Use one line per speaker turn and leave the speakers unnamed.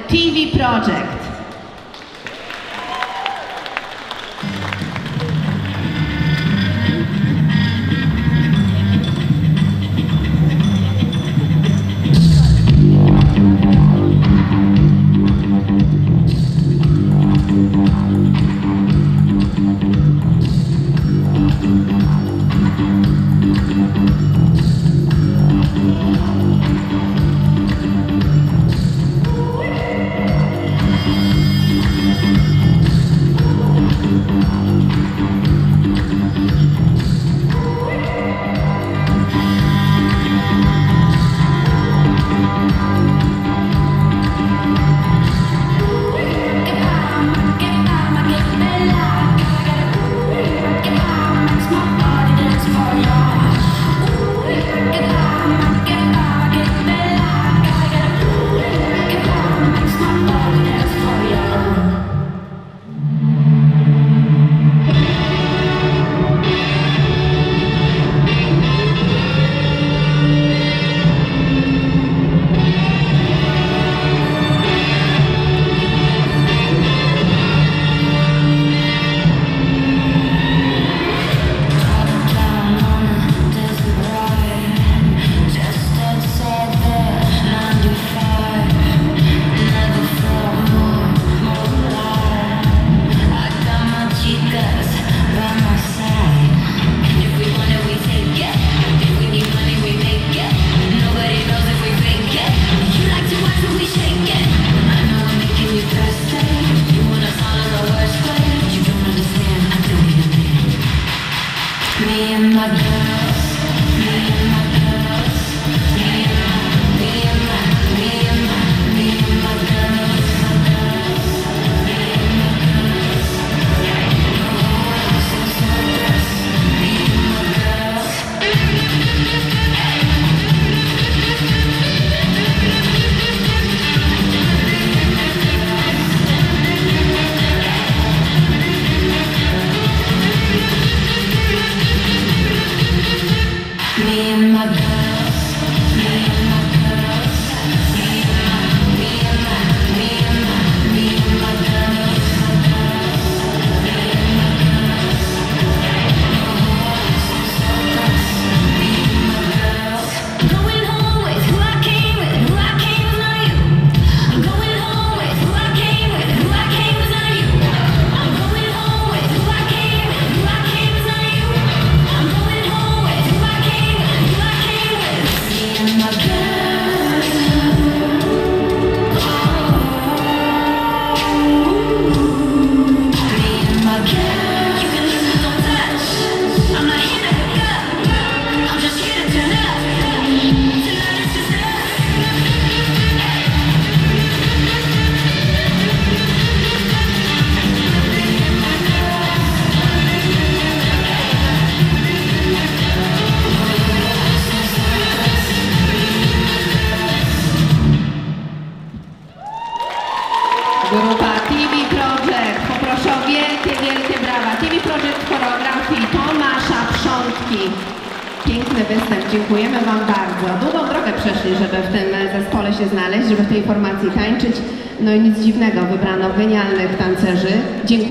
TV Project. Me and my girls, me and my girls, me and my, me and my, me and my, me and my girls, my girls, me and my girls, me and my girls. Me and my girls, me and my girls, me and my, me and my, me and my, me and my girls, my girls, me and my girls, me and my girls. Going home with who I came with, who I came was not you. I'm going home with who I came with, who I came was not you. I'm going home with who I came with, who I came was not you. I'm going home with who I came with, who I came with. Me and my girls. Me and my girls. You can listen, don't touch. I'm not here to hook up. I'm just here to turn up. Tonight it's just us. Grupa TV Project. Poproszę o wielkie, wielkie brawa. TV Project choreografii Tomasza Przątki. Piękny występ. Dziękujemy Wam bardzo. Długą drogę przeszli, żeby w tym zespole się znaleźć, żeby w tej formacji tańczyć. No i nic dziwnego, wybrano genialnych tancerzy. Dziękuję.